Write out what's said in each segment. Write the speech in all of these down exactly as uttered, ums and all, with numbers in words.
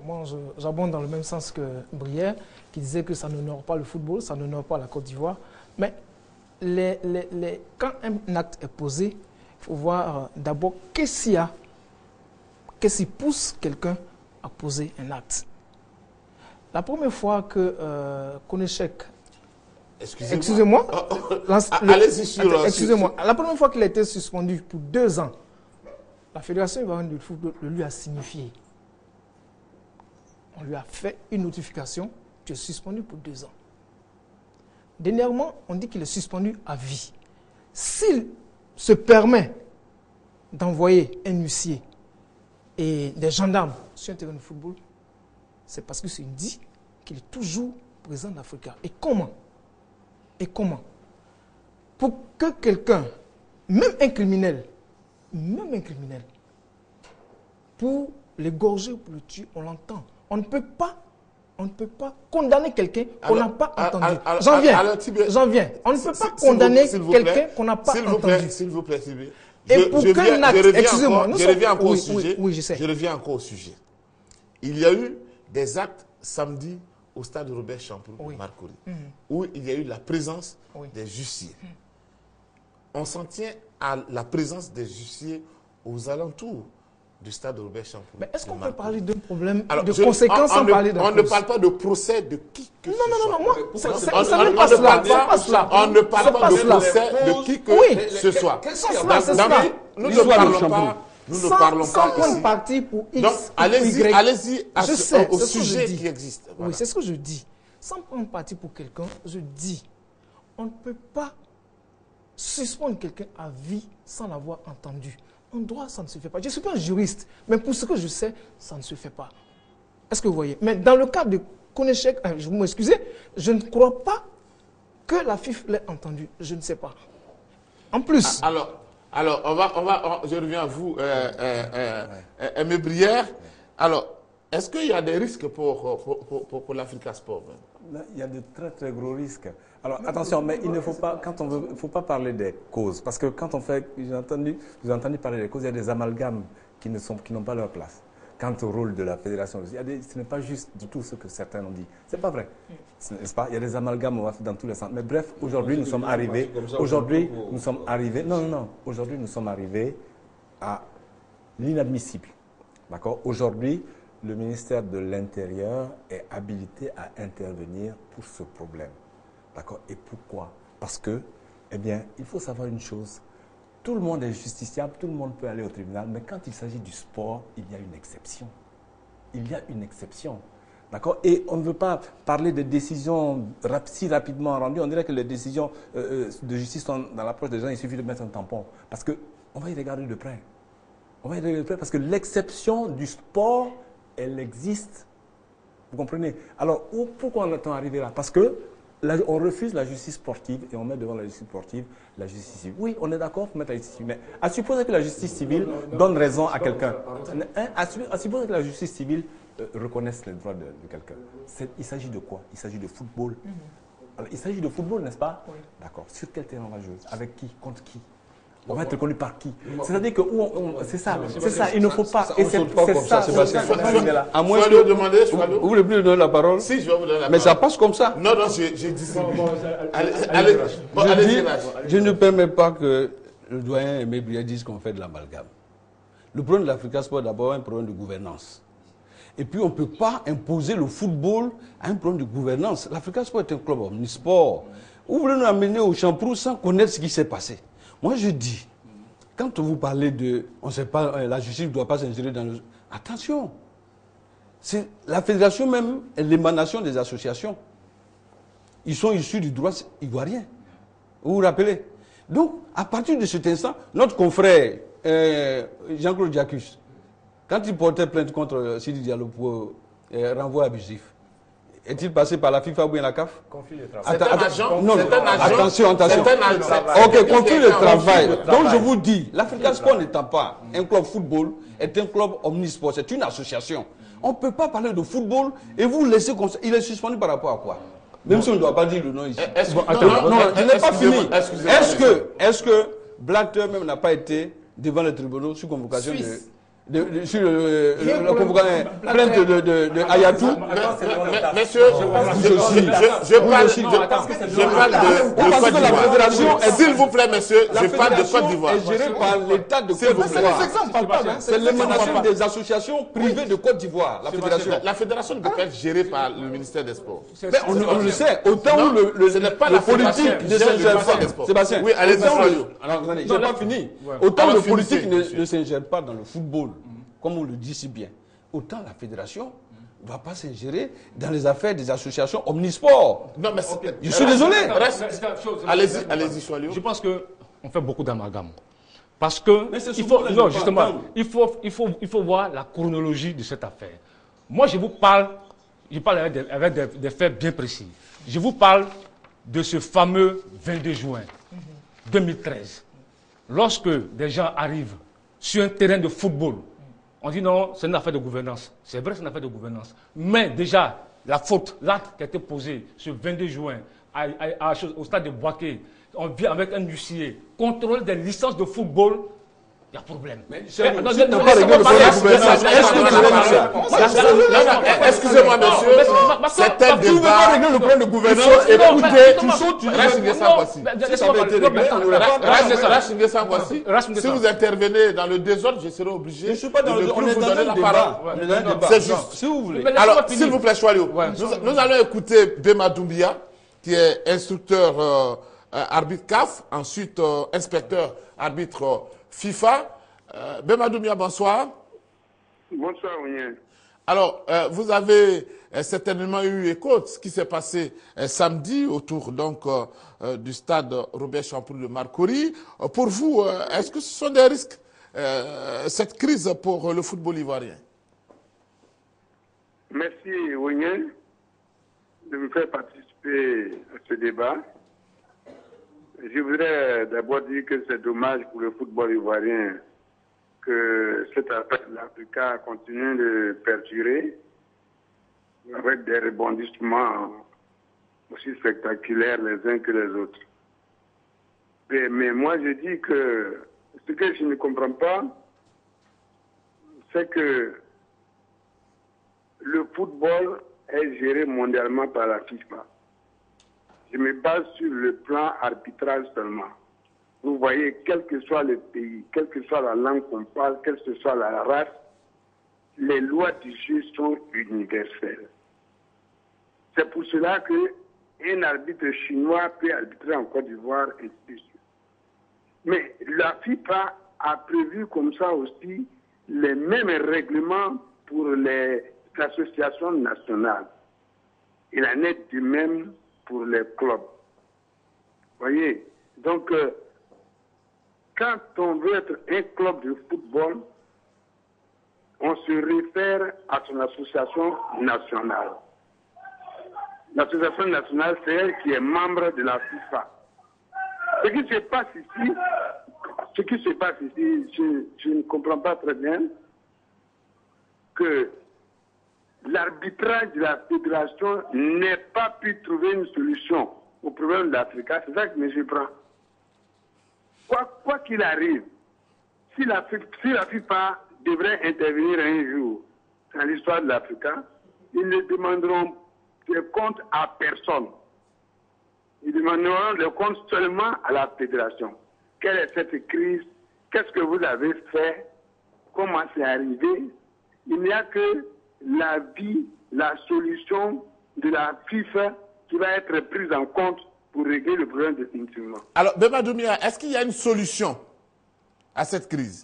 moi, j'abonde dans le même sens que Brière, qui disait que ça n'honore pas le football, ça n'honore pas la Côte d'Ivoire. Mais les, les, les, quand un acte est posé, il faut voir euh, d'abord qu'est-ce qu'il y a, qu'est-ce qui pousse quelqu'un à poser un acte. La première fois que euh, Konechek, excusez-moi, excusez allez-y sur... Excusez-moi, la première fois qu'il a été suspendu pour deux ans, la Fédération ivoirienne de football le lui a signifié. On lui a fait une notification, tu es suspendu pour deux ans. Dernièrement, on dit qu'il est suspendu à vie. S'il se permet d'envoyer un huissier et des gendarmes sur un terrain de football, c'est parce que c'est dit qu'il est toujours président de l'Africa. Et comment? Et comment? Pour que quelqu'un, même un criminel, même un criminel, pour l'égorger ou pour le tuer, on l'entend. On ne peut pas, on ne peut pas condamner quelqu'un qu'on n'a pas entendu. J'en viens, j'en viens. On ne peut pas condamner quelqu'un qu'on n'a pas entendu. S'il vous plaît, s'il vous plaît. Et je, pour qu'un acte, excusez-moi, je reviens encore oui, au sujet. Oui, oui, je sais. Je reviens encore au sujet. Il y a eu des actes samedi au stade Robert Champoux, oui. Marcory, mm-hmm. où il y a eu la présence oui. des huissiers. Mm. On s'en tient à la présence des huissiers aux alentours du stade Robert Champoux. Mais est-ce qu'on peut parler d'un problème Alors, de je, conséquences on, on sans ne, parler de On ne parle pas de procès de qui que non, ce non, soit. Non, non, moi, ça, ça, on, ça on, ne on passe ne là. parle pas, Passe on ne parle pas de procès de qui que oui. ce soit. Dans, dans, dans, dans, nous ne parlons pas... Nous sans, ne parlons sans pas prendre ici. parti pour X. Donc, allez-y allez je sais, au sujet qui existe. Voilà. Oui, c'est ce que je dis. Sans prendre parti pour quelqu'un, je dis, on ne peut pas suspendre quelqu'un à vie sans l'avoir entendu. En droit, ça ne se fait pas. Je ne suis pas un juriste, mais pour ce que je sais, ça ne se fait pas. Est-ce que vous voyez? Mais dans le cas de Konechek, euh, je m'excuse, je ne crois pas que la F I F l'ait entendu. Je ne sais pas. En plus... Ah, alors, alors on va, on va, on, je reviens à vous, euh, euh, euh, euh, Aimé Brière. Alors, est-ce qu'il y a des risques pour, pour, pour, pour, pour l'Africa Sport? Il y a de très très gros risques. Alors attention, mais il ne faut pas, quand on veut, il faut pas parler des causes, parce que quand on fait, j'ai entendu, vous avez entendu parler des causes, il y a des amalgames qui ne sont, qui n'ont pas leur place. Quant au rôle de la fédération, il y a des, ce n'est pas juste du tout ce que certains ont dit. C'est pas vrai, n'est-ce pas? Il y a des amalgames dans tous les sens. Mais bref, aujourd'hui nous sommes arrivés, aujourd'hui nous sommes arrivés, non non non, aujourd'hui nous sommes arrivés à l'inadmissible, d'accord? Aujourd'hui, le ministère de l'Intérieur est habilité à intervenir pour ce problème. D'accord? Et pourquoi? Parce que, eh bien, il faut savoir une chose. Tout le monde est justiciable, tout le monde peut aller au tribunal, mais quand il s'agit du sport, il y a une exception. Il y a une exception. D'accord? Et on ne veut pas parler de décisions rap si rapidement rendues. On dirait que les décisions euh, de justice sont dans l'approche des gens, il suffit de mettre un tampon. Parce qu'on va y regarder de près. On va y regarder de près parce que l'exception du sport, elle existe. Vous comprenez? Alors, où, pourquoi on est arrivé là? Parce que là, on refuse la justice sportive et on met devant la justice sportive la justice civile. Oui, on est d'accord pour mettre la justice civile, mais à supposer que la justice civile donne raison à quelqu'un, hein, à, à supposer que la justice civile euh, reconnaisse les droits de, de quelqu'un, il s'agit de quoi? Il s'agit de football. Alors, il s'agit de football, n'est-ce pas? Oui. D'accord. Sur quel terrain on va jouer? Avec qui? Contre qui? On va être reconnu par qui? C'est-à-dire que c'est ça, c'est ça, il ne faut pas. Et c'est ça, c'est ça. À moins de demander, vous voulez plus donner la parole? Si, je vais vous donner la parole. Mais ça passe comme ça. Non, non, j'ai dit ça. Allez, allez, je ne permets pas que le doyen Aimé Brière dise qu'on fait de l'amalgame. Le problème de l'Africa Sport est d'abord un problème de gouvernance. Et puis on ne peut pas imposer le football à un problème de gouvernance. L'Africa Sport est un club omnisport. Vous voulez nous amener au Champoux sans connaître ce qui s'est passé? Moi, je dis, quand vous parlez de, on ne sait pas, la justice ne doit pas s'ingérer dans le... Attention, c'est la fédération même est l'émanation des associations. Ils sont issus du droit ivoirien. Vous vous rappelez? Donc, à partir de cet instant, notre confrère, euh, Jean-Claude Jacques, quand il portait plainte contre Sidi Diallo pour euh, renvoi abusif, est-il passé par la FIFA ou bien la C A F? Conflit de travail. C'est un agent. Non, un agent. Attention, attention. Ok, conflit de travail. Donc je vous dis, l'Africa Sport n'étant pas un club football, est un club omnisport, c'est une association. On ne peut pas parler de football et vous laisser comme ça. Il est suspendu par rapport à quoi? Même si on ne doit pas dire le nom ici. Bon, attends, non, je n'ai pas fini. Est-ce que, est-ce que Blatter même n'a pas été devant les tribunaux sous convocation de... de, de, sur le, le, le, le plainte de, de, de Ayatou. Messieurs, je parle de Côte d'Ivoire. S'il vous plaît, messieurs, je parle de Côte d'Ivoire. Est gérée par l'État de Côte d'Ivoire. C'est l'émanation des associations privées de Côte d'Ivoire, la fédération. La fédération ne peut pas être gérée par le ministère des Sports. Mais on, on le sait, autant où le, le, ce n'est pas le la politique ne s'ingère pas. Sébastien, oui, allez-y. Alors, attendez, j'ai pas fini. Autant le politique ne s'ingère pas dans le football, comme on le dit si bien, autant la fédération ne doit pas s'ingérer dans les affaires des associations omnisports. Non, mais okay. Je suis désolé. Allez-y, allez-y, Choilio. Je pense qu'on fait beaucoup d'amalgame. Parce que, il faut, non, justement, il faut, il, faut, il faut voir la chronologie de cette affaire. Moi, je vous parle, je parle avec des, avec des, des faits bien précis. Je vous parle de ce fameux vingt-deux juin deux mille treize. Lorsque des gens arrivent sur un terrain de football, on dit non, c'est une affaire de gouvernance. C'est vrai, c'est une affaire de gouvernance. Mais déjà, la faute, l'acte qui a été posé ce vingt-deux juin à, à, à, au stade de Boaké, on vient avec un huissier, contrôle des licences de football, il y a problème. Excusez-moi, monsieur. C'est un débat. Le problème de gouvernance. Si vous intervenez dans le désordre, je serai obligé de ne plus vous donner la parole. C'est juste. Si vous voulez. Alors, s'il vous plaît, Choilio, nous allons écouter Bema Doumbia, qui est instructeur euh, arbitre C A F, ensuite euh, inspecteur arbitre euh, FIFA. Euh, Bema Doumbia, bonsoir. Bonsoir, oui. Alors, euh, vous avez euh, certainement eu écho de ce qui s'est passé euh, samedi autour donc euh, du stade Robert Champoul de Marcory. Euh, pour vous, euh, est-ce que ce sont des risques, euh, cette crise pour le football ivoirien? Merci, Wigné, de me faire participer à ce débat. Je voudrais d'abord dire que c'est dommage pour le football ivoirien que cette affaire de l'Africa continue de perdurer avec des rebondissements aussi spectaculaires les uns que les autres. Mais, mais moi, je dis que ce que je ne comprends pas, c'est que le football est géré mondialement par la FIFA. Je me base sur le plan arbitral seulement. Vous voyez, quel que soit le pays, quelle que soit la langue qu'on parle, quelle que soit la race, les lois du jeu sont universelles. C'est pour cela qu'un arbitre chinois peut arbitrer en Côte d'Ivoire et ainsi de suite. Mais la FIFA a prévu comme ça aussi les mêmes règlements pour les associations nationales. Il en est du même pour les clubs. Vous voyez, donc, euh, quand on veut être un club de football, on se réfère à son association nationale. L'association nationale, c'est elle qui est membre de la FIFA. Ce qui se passe ici, ce qui se passe ici, je, je ne comprends pas très bien que l'arbitrage de la fédération n'ait pas pu trouver une solution au problème de l'Afrique. C'est ça que je prends. Quoi qu'il arrive, si la, si la FIFA devrait intervenir un jour dans l'histoire de l'Afrique, ils ne demanderont des comptes à personne. Ils demanderont des comptes seulement à la fédération. Quelle est cette crise? Qu'est-ce que vous avez fait? Comment c'est arrivé? Il n'y a que la vie, la solution de la FIFA qui va être prise en compte pour régler le problème définitivement. Alors, Bema Doumbia, est-ce qu'il y a une solution à cette crise?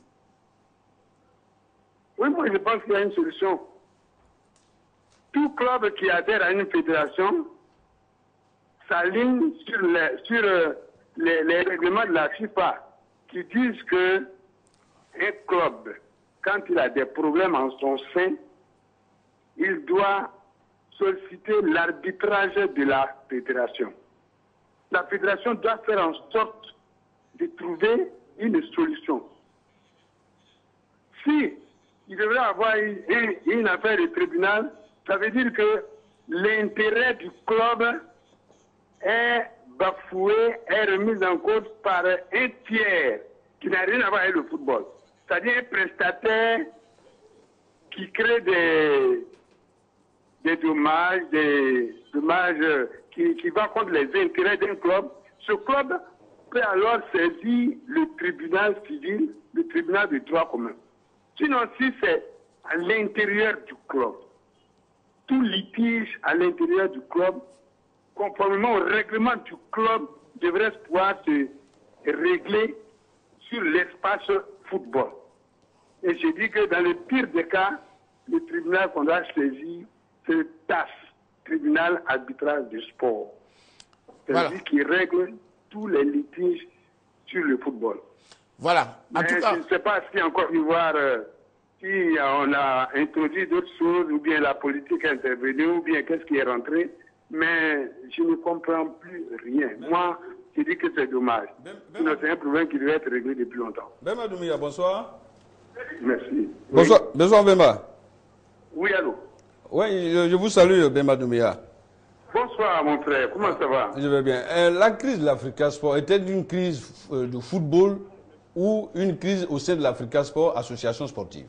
Oui, moi je pense qu'il y a une solution. Tout club qui adhère à une fédération s'aligne sur, les, sur euh, les, les règlements de la FIFA qui disent que un club, quand il a des problèmes en son sein, il doit solliciter l'arbitrage de la fédération. La fédération doit faire en sorte de trouver une solution. Si il devrait avoir une, une affaire de tribunal, ça veut dire que l'intérêt du club est bafoué, est remis en cause par un tiers qui n'a rien à voir avec le football. C'est-à-dire un prestataire qui crée des, des dommages, des dommages qui, qui vont contre les intérêts d'un club, ce club peut alors saisir le tribunal civil, le tribunal du droit commun. Sinon, si c'est à l'intérieur du club, tout litige à l'intérieur du club, conformément au règlement du club, devrait pouvoir se régler sur l'espace football. Et je dis que dans le pire des cas, le tribunal qu'on doit saisir, c'est le T A S, tribunal arbitral du sport. C'est voilà. Lui qui règle tous les litiges sur le football. Voilà. En Mais tout cas, je ne sais pas si en Côte d'Ivoire, euh, si on a introduit d'autres choses, ou bien la politique est intervenue, ou bien qu'est-ce qui est rentré, mais je ne comprends plus rien. Ben, Moi, je dis que c'est dommage. Ben, ben, Sinon, c'est un problème qui devait être réglé depuis longtemps. Bemba Doumbia, bonsoir. Merci. Bonsoir, oui. bonsoir Bemba. Oui, allô. Oui, je vous salue, Bemba Doumbia. Bonsoir, mon frère. Comment ah, ça va? Je vais bien. Euh, la crise de l'Africa Sport était-elle une crise euh, de football ou une crise au sein de l'Africa Sport, association sportive?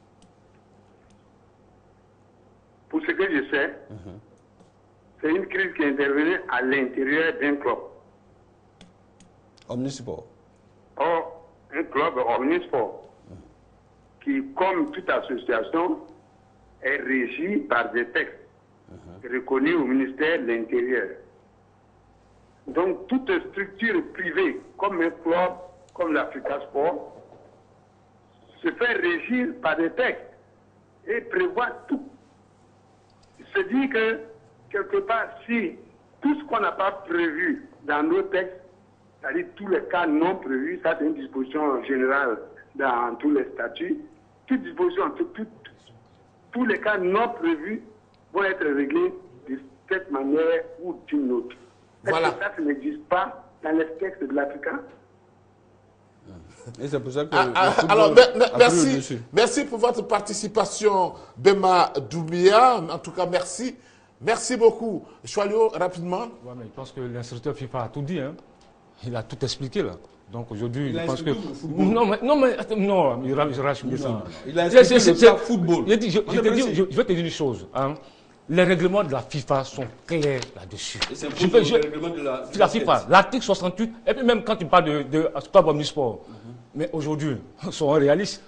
Pour ce que je sais, mm-hmm. c'est une crise qui est intervenue à l'intérieur d'un club. Omnisport. Or, un club omnisport, mm-hmm. qui, comme toute association, est régi par des textes uh-huh. reconnus au ministère de l'Intérieur. Donc, toute structure privée, comme un club, comme l'Africa Sport, se fait régir par des textes et prévoit tout. Il se dit que, quelque part, si tout ce qu'on n'a pas prévu dans nos textes, c'est-à-dire tous les cas non prévus, ça c'est une disposition générale dans tous les statuts, toute disposition, tout, tout, tous les cas non prévus vont être réglés de cette manière ou d'une autre. Voilà. Est-ce que ça, ça n'existe pas dans les textes de l'Afrique? Et c'est pour ça que ah, ah, alors, merci, merci pour votre participation, Bemba Doumbia. En tout cas, merci. Merci beaucoup. Choualio, rapidement. Ouais, mais je pense que l'instructeur FIFA a tout dit. Hein. Il a tout expliqué là. Donc aujourd'hui, je pense que. Non, mais, non, mais non, il rachète le football. Il a expliqué le football. Je, je, je, je, dis, je, je vais te dire une chose. Hein. Les règlements de la FIFA sont clairs là-dessus. C'est le règlement de la, de la FIFA. L'article soixante-huit, et puis même quand tu parles de, de Club Omnisport, mm-hmm. mais aujourd'hui, sont réalistes.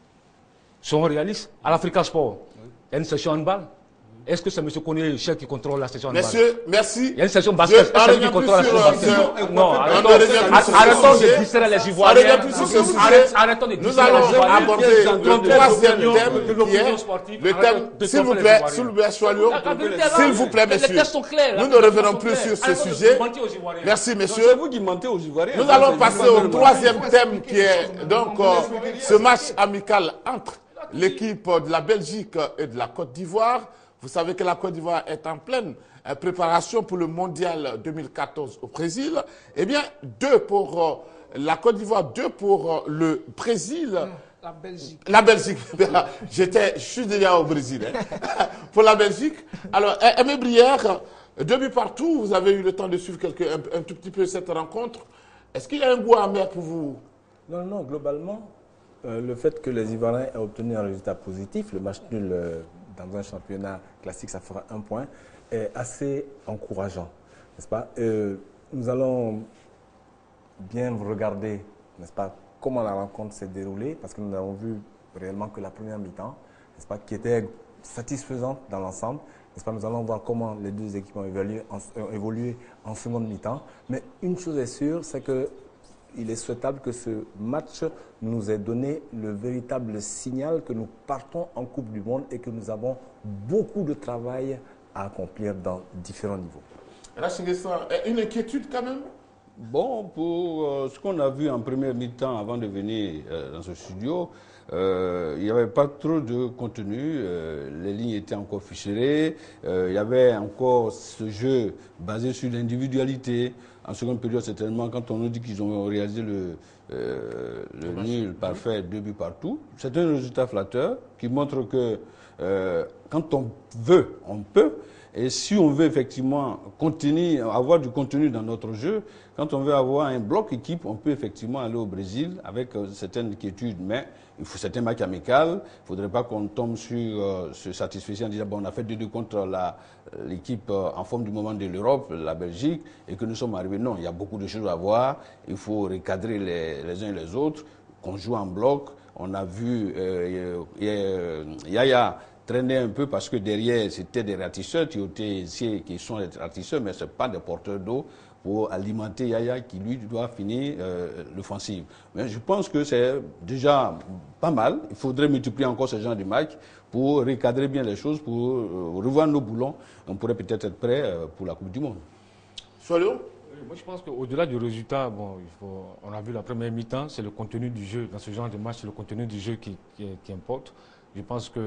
Sont réalistes. À l'Africa Sport, oui. Il y a une session handball. Est-ce que c'est M. Koné, chef qui contrôle la session handball? Messieurs, merci. Il y a une session basket. Est-ce que c'est lui qui contrôle la session basket? Non, arrêtons de distraire les Ivoiriens. Arrêtons de distraire les Ivoiriens. Nous allons aborder le troisième thème qui est le thème, s'il vous plaît, s'il vous plaît, Choualio, s'il vous plaît, messieurs. Nous ne revenons plus sur ce sujet. Merci, messieurs. C'est vous qui mentez aux Ivoiriens. Nous allons passer au troisième thème qui est donc ce match amical entre l'équipe de la Belgique et de la Côte d'Ivoire. Vous savez que la Côte d'Ivoire est en pleine euh, préparation pour le mondial deux mille quatorze au Brésil. Eh bien, deux pour euh, la Côte d'Ivoire, deux pour euh, le Brésil. Non, la Belgique. La Belgique. J'étais, je suis déjà au Brésil. Hein. Pour la Belgique. Alors, Aimé Brière, deux buts partout. Vous avez eu le temps de suivre quelque, un, un tout petit peu cette rencontre. Est-ce qu'il y a un goût amer pour vous? Non, non, globalement, euh, le fait que les Ivoiriens aient obtenu un résultat positif, le match nul euh, dans un championnat classique, ça fera un point, est assez encourageant, n'est-ce pas? euh, Nous allons bien regarder, n'est-ce pas, comment la rencontre s'est déroulée, parce que nous n'avons vu réellement que la première mi-temps, n'est-ce pas, qui était satisfaisante dans l'ensemble, n'est-ce pas? Nous allons voir comment les deux équipes ont évolué en, ont évolué en seconde mi-temps, mais une chose est sûre, c'est que il est souhaitable que ce match nous ait donné le véritable signal que nous partons en Coupe du Monde et que nous avons beaucoup de travail à accomplir dans différents niveaux. Rachinguessa, une inquiétude quand même? Bon, pour euh, ce qu'on a vu en première mi-temps avant de venir euh, dans ce studio, euh, il n'y avait pas trop de contenu, euh, les lignes étaient encore ficelées, euh, il y avait encore ce jeu basé sur l'individualité. En seconde période, certainement, quand on nous dit qu'ils ont réalisé le, euh, le nul parfait, deux buts partout, c'est un résultat flatteur qui montre que euh, quand on veut, on peut. Et si on veut effectivement continuer, avoir du contenu dans notre jeu, quand on veut avoir un bloc équipe, on peut effectivement aller au Brésil avec euh, certaines inquiétudes. Mais C'est un match amical. Il ne faudrait pas qu'on tombe sur euh, ce satisfaisant en disant bon, on a fait deux deux contre l'équipe euh, en forme du moment de l'Europe, la Belgique, et que nous sommes arrivés. Non, il y a beaucoup de choses à voir. Il faut recadrer les, les uns et les autres, qu'on joue en bloc. On a vu euh, euh, Yaya traîner un peu parce que derrière, c'était des ratisseurs qui, étaient, qui sont des ratisseurs, mais ce n'est pas des porteurs d'eau pour alimenter Yaya qui, lui, doit finir euh, l'offensive. Mais je pense que c'est déjà pas mal. Il faudrait multiplier encore ce genre de matchs pour recadrer bien les choses, pour euh, revoir nos boulons. On pourrait peut-être être prêt euh, pour la Coupe du Monde. Soyons. Moi, je pense qu'au-delà du résultat, bon, il faut, on a vu la première mi-temps, c'est le contenu du jeu. Dans ce genre de match, c'est le contenu du jeu qui, qui, qui importe. Je pense que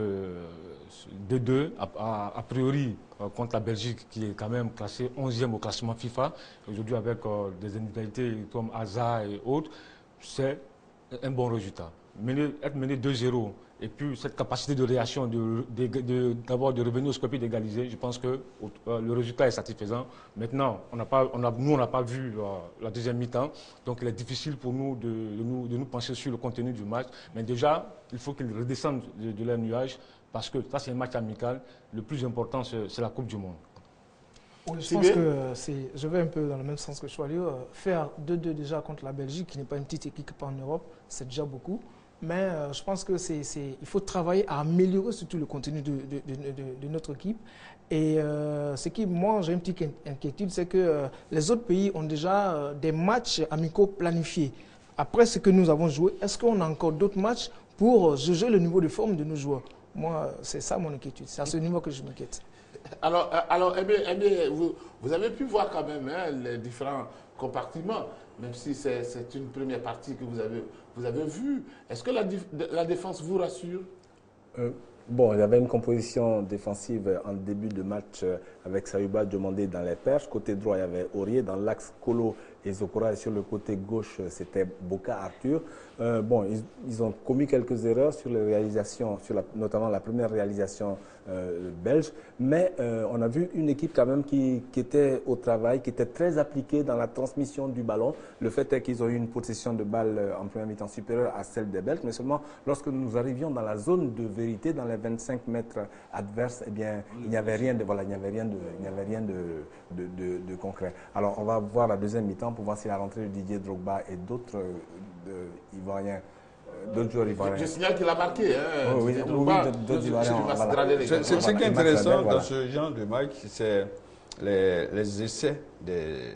deux deux, a, a, a priori, euh, contre la Belgique, qui est quand même classée onzième au classement FIFA, aujourd'hui avec euh, des individualités comme Hazard et autres, c'est un bon résultat. Mener, être mené deux zéro, et puis cette capacité de réaction, d'abord de, de, de, de revenir au score et d'égaliser, je pense que euh, le résultat est satisfaisant. Maintenant, on n'a pas, on a, nous, on n'a pas vu euh, la deuxième mi-temps, donc il est difficile pour nous de, de, nous de nous pencher sur le contenu du match. Mais déjà, il faut qu'ils redescendent de, de leur nuage, parce que ça, c'est un match amical. Le plus important, c'est la Coupe du Monde. Oui, je pense que c'est, je vais un peu dans le même sens que Choualio. Euh, faire deux deux déjà contre la Belgique, qui n'est pas une petite équipe en Europe, c'est déjà beaucoup. Mais euh, je pense que c'est, c'est, il faut travailler à améliorer surtout le contenu de, de, de, de, de notre équipe. Et euh, ce qui, moi, j'ai une petite inquiétude, c'est que euh, les autres pays ont déjà euh, des matchs amicaux planifiés. Après ce que nous avons joué, est-ce qu'on a encore d'autres matchs pour euh, juger le niveau de forme de nos joueurs? Moi, c'est ça mon inquiétude. C'est à ce niveau que je m'inquiète. Alors, alors eh bien, eh bien, vous, vous avez pu voir quand même hein, les différents compartiments, même si c'est une première partie que vous avez, vous avez vue. Est-ce que la, la défense vous rassure? euh, Bon, il y avait une composition défensive en début de match avec Sayuba Diomandé dans les perches. Côté droit, il y avait Aurier. Dans l'axe, Kolo et Zokora. Et sur le côté gauche, c'était Boka Arthur. Euh, bon, ils, ils ont commis quelques erreurs sur les réalisations, sur la, notamment la première réalisation euh, belge. Mais euh, on a vu une équipe quand même qui, qui était au travail, qui était très appliquée dans la transmission du ballon. Le fait est qu'ils ont eu une possession de balle en première mi-temps supérieure à celle des Belges. Mais seulement lorsque nous arrivions dans la zone de vérité, dans les vingt-cinq mètres adverses, eh bien, il n'y avait rien de, voilà, il n'y avait rien de, il n'y avait rien de, de, de, de concret. Alors, on va voir la deuxième mi-temps pour voir si la rentrée de Didier Drogba et d'autres euh, Ivoiriens, euh, d'autres joueurs ivoiriens. Je, je signale qu'il a marqué. Hein, oh, oui, Drogba, oui, d'autres Ivoiriens. Voilà. Ce, ce, ce qui est intéressant dans ce genre de match, c'est les, les essais de,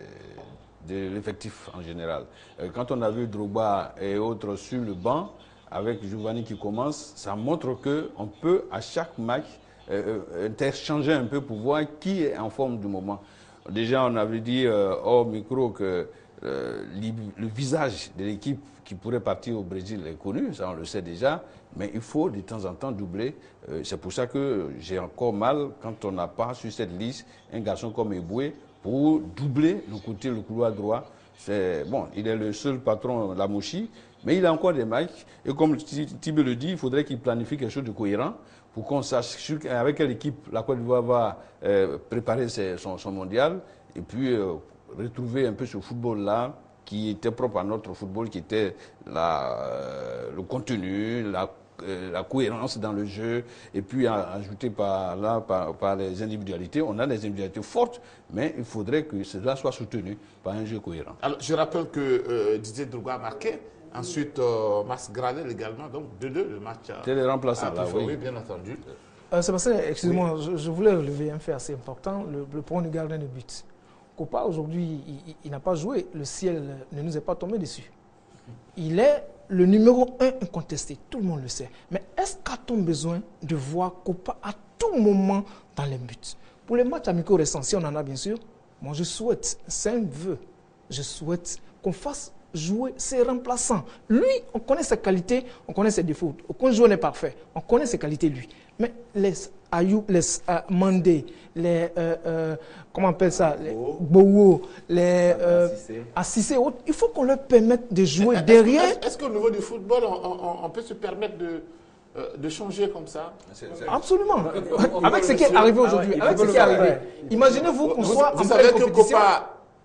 de l'effectif en général. Quand on a vu Drogba et autres sur le banc, avec Giovanni qui commence, ça montre qu'on peut à chaque match euh, interchanger un peu pour voir qui est en forme du moment. Déjà, on avait dit euh, hors micro que euh, le visage de l'équipe qui pourrait partir au Brésil est connu, ça on le sait déjà, mais il faut de temps en temps doubler. Euh, C'est pour ça que j'ai encore mal quand on n'a pas sur cette liste un garçon comme Eboué pour doubler le côté, le couloir droit. Bon, il est le seul patron, Lamouchi, mais il a encore des matchs. Et comme Tibé le dit, il faudrait qu'il planifie quelque chose de cohérent pour qu'on sache avec quelle équipe la Côte d'Ivoire va euh, préparer ses, son, son mondial et puis euh, retrouver un peu ce football-là qui était propre à notre football, qui était la, euh, le contenu, la, euh, la cohérence dans le jeu, et puis ajouté par là par, par les individualités. On a des individualités fortes, mais il faudrait que cela soit soutenu par un jeu cohérent. Alors, je rappelle que euh, Didier Drogba a marqué. Ensuite, euh, Mas Gradel également, donc deux deux, le match. C'est les remplaçants, là, oui. oui, bien entendu. Euh, Sébastien, excuse-moi, oui. je, je voulais relever un fait assez important, le, le point du gardien de but. Kopa, aujourd'hui, il, il n'a pas joué, le ciel ne nous est pas tombé dessus. Il est le numéro un incontesté, tout le monde le sait. Mais est-ce qu'a-t-on besoin de voir Kopa à tout moment dans les buts? Pour les matchs amicaux récents, si on en a bien sûr, moi je souhaite, c'est un vœu, je souhaite qu'on fasse jouer ses remplaçants. Lui, on connaît ses qualités, on connaît ses défauts. Aucun joueur n'est parfait. On connaît ses qualités, lui. Mais les Ayoub, les uh, Mandé, les, euh, euh, comment on appelle ça, les Bowo, les euh, Assissé, il faut qu'on leur permette de jouer est derrière. Est-ce est qu'au niveau du football, on, on, on peut se permettre de, euh, de changer comme ça? C'est, c'est... Absolument. Avec ce qui est arrivé aujourd'hui, avec ce qui est arrivé. Imaginez-vous qu'on soit vous, en pleine compétition.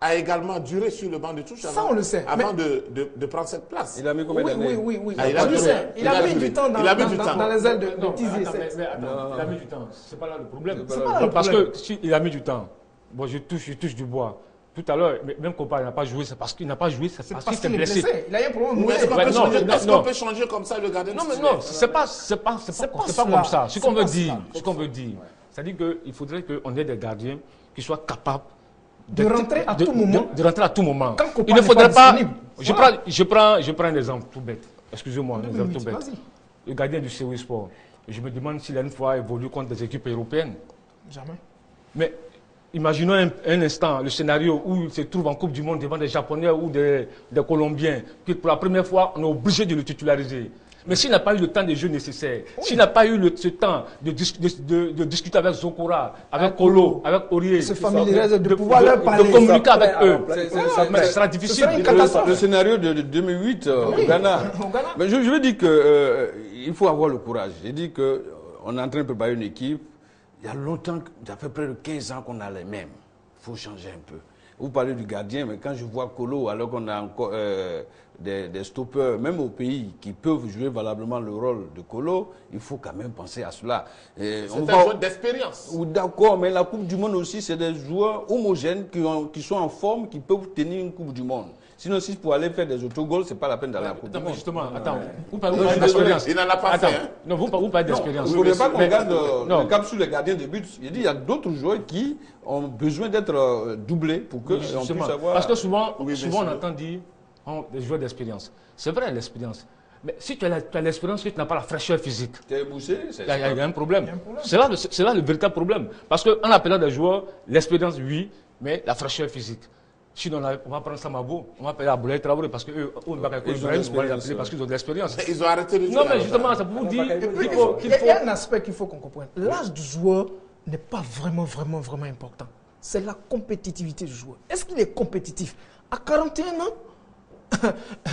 a également duré sur le banc de touche avant, ça, on le sait. avant Mais... de, de, de prendre cette place. Il a mis combien oui, d'années? Oui, oui, oui. Ah, il, a on le duré. sait. Il, il a, a mis du temps dans, il a mis dans, du dans, temps. dans les ailes de, non, de Tizi. attends, mais, mais attends, il a mis du temps. C'est pas là le problème. C'est pas là le Parce problème. que s'il a mis du temps, bon, je touche, je touche du bois. Tout à l'heure, même Compa n'a pas joué, c'est parce qu'il n'a pas joué, c'est parce, parce qu'il s'est blessé. blessé. Il a eu un problème. Est-ce qu'on ouais, peut, non, changer, non, est non. peut changer comme ça le gardien? Non, mais non, c'est pas, c'est pas, c'est pas, c'est pas, pas comme ça. Ce qu'on veut dire, ce qu'on veut dire, c'est-à-dire qu'il faudrait qu'on ait des gardiens qui soient capables de, de rentrer à de, tout moment. De, de rentrer à tout moment. Quand il ne faudrait pas. Je, voilà. prends, je, prends, je prends un exemple tout bête. Excusez-moi, un exemple tout bête. Le gardien du C O I Sport. Je me demande s'il a une fois évolué contre des équipes européennes. Jamais. Mais imaginons un, un instant le scénario où il se trouve en Coupe du Monde devant des Japonais ou des, des Colombiens, que pour la première fois, on est obligé de le titulariser. Mais s'il n'a pas eu le temps de jeu nécessaire, oui. s'il n'a pas eu le, ce temps de, dis, de, de, de discuter avec Zokora, avec Kolo, avec Aurier, de, de, de, pouvoir de, leur parler, de communiquer avec eux, ça sera difficile. Le, le scénario de, de deux mille huit euh, oui. au Ghana. Au Ghana. Mais je, je veux dire qu'il euh, faut avoir le courage. J'ai dit qu'on est en train de préparer une équipe. Il y a longtemps, ça fait près de quinze ans qu'on a les mêmes. Il faut changer un peu. Vous parlez du gardien, mais quand je vois Kolo, alors qu'on a encore euh, des, des stoppeurs, même au pays, qui peuvent jouer valablement le rôle de Kolo, il faut quand même penser à cela. C'est un joueur d'expérience. D'accord, mais la Coupe du Monde aussi, c'est des joueurs homogènes qui, ont, qui sont en forme, qui peuvent tenir une Coupe du Monde. Sinon, si pour aller faire des autogols, ce n'est pas la peine d'aller à la Coupe attends, du Monde. Justement, attends, vous parlez d'expérience. Il n'en a pas attends, fait. Hein. Non, vous, vous parlez d'expérience. Vous ne voulez pas qu'on garde le cap sur les gardiens de but. Il dit il y a d'autres joueurs qui ont besoin d'être doublés pour que oui, on puisse avoir... Parce que souvent, oui, souvent on entend dire on, des joueurs d'expérience. C'est vrai, l'expérience. Mais si tu as l'expérience, tu n'as pas la fraîcheur physique. Tu es bouché, il y, a, il y a un problème. problème. C'est là, là le véritable problème. Parce qu'en appelant des joueurs, l'expérience, oui, mais la fraîcheur physique. Sinon, on va prendre Samabo, on va appeler Aboulaye Traoré parce qu'eux, on va les appeler parce qu'ils ont de l'expérience. Ils ont arrêté de jouer. Non, mais justement, ça peut vous dire qu'il faut... Il y a un aspect qu'il faut qu'on comprenne. L'âge du joueur n'est pas vraiment, vraiment, vraiment important. C'est la compétitivité du joueur. Est-ce qu'il est compétitif? À quarante et un ans,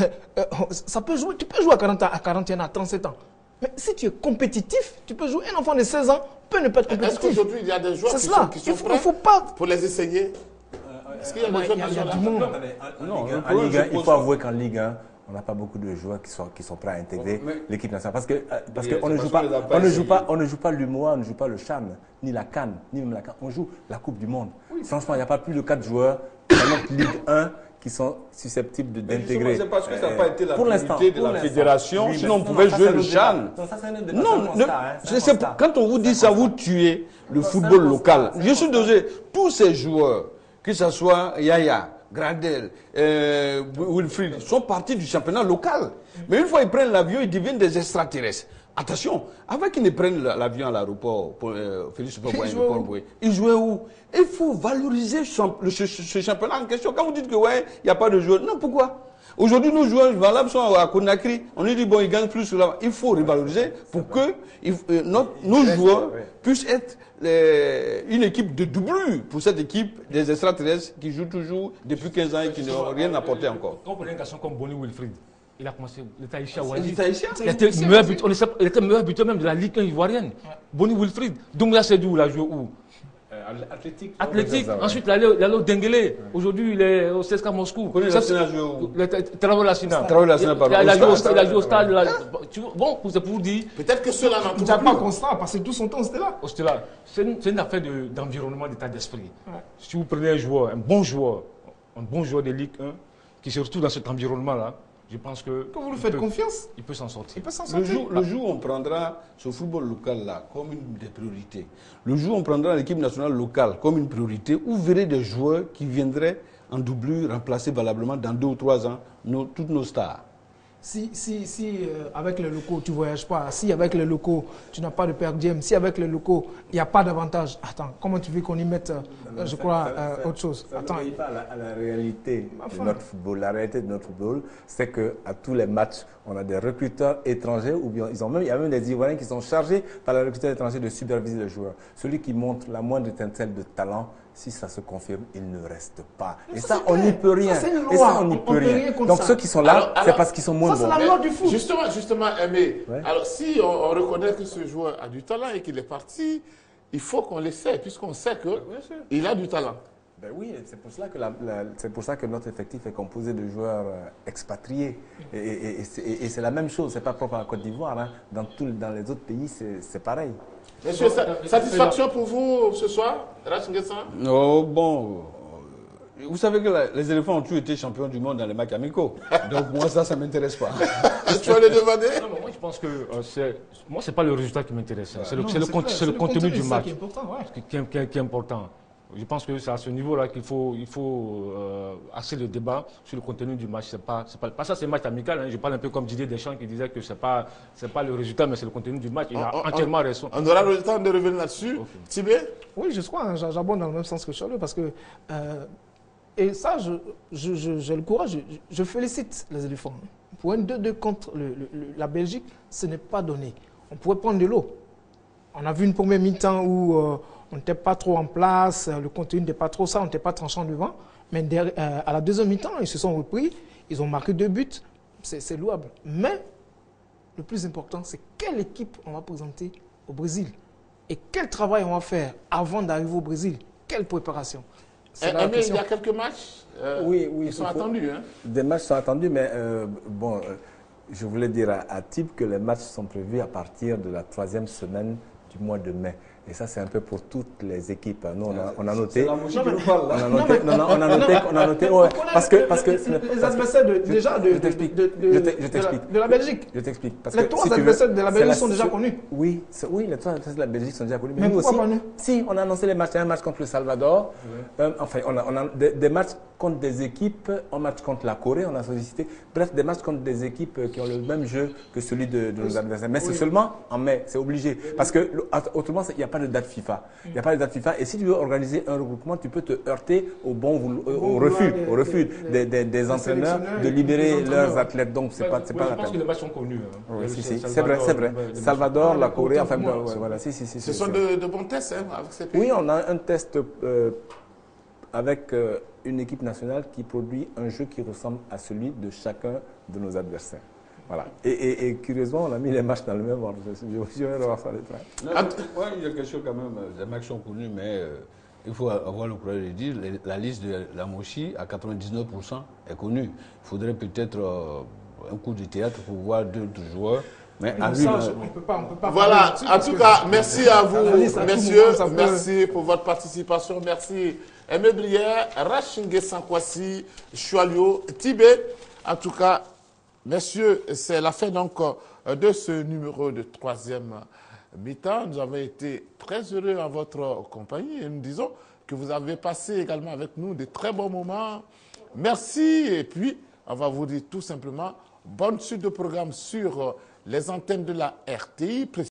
ça peut jouer, tu peux jouer à quarante, à quarante et un ans, à trente-sept ans. Mais si tu es compétitif, tu peux jouer. Un enfant de seize ans peut ne pas être compétitif. Est-ce qu'aujourd'hui, il y a des joueurs qui sont, qui sont il faut, prêts faut pas... pour les essayer? Est-ce qu'il y a des joueurs qui sont là? Non, en Ligue un, il faut avouer qu'en Ligue un, on n'a pas beaucoup de joueurs qui sont, qui sont prêts à intégrer l'équipe nationale. Parce qu'on parce que ne, joue pas, on ne joue pas, on ne joue pas l'U M O A, on ne joue pas le Chan, ni la CAN, ni même la CAN. On joue la Coupe du Monde. Oui, franchement, il n'y a pas plus de quatre joueurs dans notre Ligue un qui sont susceptibles d'intégrer. C'est parce que ça n'a pas été la pour priorité de la fédération, oui, sinon on pouvait jouer le Chan. Non, quand on vous dit ça, vous tuez le football local. Je suis désolé, tous ces joueurs, que ce soit Yaya, Gradel, euh, Wilfried, sont partis du championnat local. Mais une fois ils prennent l'avion, ils deviennent des extraterrestres. Attention, avant qu'ils ne prennent l'avion à l'aéroport, euh, Félix Houphouët-Boigny, ils jouaient où? Il faut valoriser ce, ce, ce championnat en question. Quand vous dites que ouais, il n'y a pas de joueurs, non, pourquoi? Aujourd'hui, nos joueurs valables sont à Conakry. On nous dit, bon, ils gagnent plus là. Il faut revaloriser pour que il, euh, notre, nos joueurs puissent être les, une équipe de doublure pour cette équipe des extraterrestres qui jouent toujours depuis quinze ans et qui n'ont rien apporté encore. Quand on prend un garçon comme Bonnie Wilfried, il a commencé l'État haïtien. Il était meilleur buteur, on il était meilleur buteur même de la Ligue un ivoirienne. Ouais. Bonnie Wilfried. Doumbouya Sédou, il a joué où? Athlétique. Athlétique. Ensuite, il est allé au Dengele. Aujourd'hui, il est au C S K A Moscou. Vous connaissez Lassina joué où? Traoré Lassina. Traoré Lassina, pardon. Il a joué au stade. Bon, c'est pour vous dire. Peut-être que cela n'en trouve pas constant parce que tout son temps, c'était là. C'était là. C'est une, une affaire d'environnement, d'état d'esprit. Si vous prenez un joueur, un bon joueur, un bon joueur de Ligue un, qui se retrouve dans cet environnement-là, je pense que... Quand vous lui faites peut, confiance, il peut s'en sortir. Il peut s'en sortir. Le jour, le jour où on prendra ce football local-là comme une des priorités, le jour où on prendra l'équipe nationale locale comme une priorité, vous verrez des joueurs qui viendraient en doublure remplacer valablement dans deux ou trois ans nos, toutes nos stars. Si, si, si euh, avec les locaux, tu ne voyages pas, si avec les locaux, tu n'as pas de per diem, si avec les locaux, il n'y a pas d'avantage, attends, comment tu veux qu'on y mette, euh, non, je ça, crois, ça, euh, ça, autre chose ça attends. ne pas à la, à la réalité de notre football. La réalité de notre football, c'est qu'à tous les matchs, on a des recruteurs étrangers, ou bien ils ont même, il y a même des Ivoiriens qui sont chargés par les recruteurs étrangers de superviser les joueurs. Celui qui montre la moindre étincelle de talent, si ça se confirme, il ne reste pas. Et ça, ça on n'y peut rien. Ça, et ça, on n'y peut rien. rien Donc ça. Ceux qui sont là, c'est parce qu'ils sont moins ça, bons. C'est la loi du foot. Justement, justement, Aimé, ouais. Alors si on, on reconnaît que ce joueur a du talent et qu'il est parti, il faut qu'on l'essaie, puisqu'on sait qu'il a du talent. Ben oui, c'est pour cela que la, la, c'est pour ça que notre effectif est composé de joueurs euh, expatriés. Et, et, et, et, et c'est la même chose, c'est pas propre à la Côte d'Ivoire. Hein. Dans, tout, dans les autres pays, c'est pareil. Monsieur, satisfaction pour vous ce soir, Racine Nguessan? Oh, bon, vous savez que la, les éléphants ont tous été champions du monde dans les matchs amicaux. Donc moi, ça, ça ne m'intéresse pas. Tu vas le demander? Non, mais moi, je pense que euh, c'est... Moi, ce n'est pas le résultat qui m'intéresse. C'est le, le, le, le contenu du match qui est important. Ouais. qui, qui, qui, qui est important. Je pense que c'est à ce niveau-là qu'il faut, il faut euh, axer le débat sur le contenu du match. C'est pas, c'est pas, pas ça, c'est un match amical. Hein. Je parle un peu comme Didier Deschamps qui disait que ce n'est pas, pas le résultat, mais c'est le contenu du match. Il a on, entièrement on, raison. On aura le temps de revenir là-dessus. Okay. Tibé? Oui, je crois. Hein, j'abonde dans le même sens que Charles parce que... Euh, et ça, j'ai je, je, je, le courage. Je, je félicite les éléphants. Pour un deux deux contre le, le, la Belgique, ce n'est pas donné. On pourrait prendre de l'eau. On a vu une première mi-temps où... Euh, on n'était pas trop en place, le contenu n'était pas trop ça, on n'était pas tranchant devant. Mais derrière, euh, à la deuxième mi-temps, ils se sont repris, ils ont marqué deux buts, c'est louable. Mais le plus important, c'est quelle équipe on va présenter au Brésil et quel travail on va faire avant d'arriver au Brésil. Quelle préparation? Eh, mais il y a quelques matchs euh, oui, oui, qui sont attendus. Hein? Des matchs sont attendus, mais euh, bon, euh, je voulais dire à, à Tib que les matchs sont prévus à partir de la troisième semaine du mois de mai. Et ça, c'est un peu pour toutes les équipes. Nous, on a, on a noté. On a noté. Non, non, on a noté. On a noté. Ouais, parce que, parce que les adversaires de, déjà de, je t'explique. De, de, de, de, de la Belgique. Je t'explique. Les trois si adversaires veux, de la Belgique sont déjà connus. Oui, oui, les trois adversaires de la Belgique sont déjà connus. Mais, mais pourquoi pas nous? Si, on a annoncé les matchs. Un match contre le Salvador. Oui. Euh, enfin, on a, on a des, des matchs contre des équipes. Un match contre la Corée. On a sollicité. Bref, des matchs contre des équipes qui ont le même jeu que celui de, de nos adversaires. Mais c'est seulement en mai. C'est obligé. Parce que autrement, il n'y a pas de date FIFA. Il n'y a pas de date FIFA. Et si tu veux organiser un regroupement, tu peux te heurter au bon, au, au refus, au refus des, des, des entraîneurs de libérer leurs athlètes. Donc, c'est pas, c'est pas la peine. Je pense que les matchs sont connus. Hein. Oui, si, si. C'est vrai, c'est vrai. Salvador, la Corée, enfin, ouais, voilà. Si, si, si, Ce sont de, de bons tests hein, avec ces pays. Oui, on a un test euh, avec euh, une équipe nationale qui produit un jeu qui ressemble à celui de chacun de nos adversaires. Voilà. Et, et, et curieusement, on a mis les matchs dans le même ordre. Je vais revoir ça les trains. Oui, il y a quelque chose quand même. Les matchs sont connus, mais euh, il faut avoir le courage de dire la liste de la Mochi à quatre-vingt-dix-neuf pour cent est connue. Il faudrait peut-être euh, un coup de théâtre pour voir d'autres joueurs. Mais à ça, on peut pas, on peut pas voilà, en tout cas, merci à vous, messieurs. Merci pour votre participation. Merci Aimé Brière, Racine Nguessan Kouassi, Choualio, Tibé. En tout cas, messieurs, c'est la fin donc de ce numéro de troisième mi-temps. Nous avons été très heureux en votre compagnie et nous disons que vous avez passé également avec nous de très bons moments. Merci et puis on va vous dire tout simplement bonne suite de programme sur les antennes de la R T I.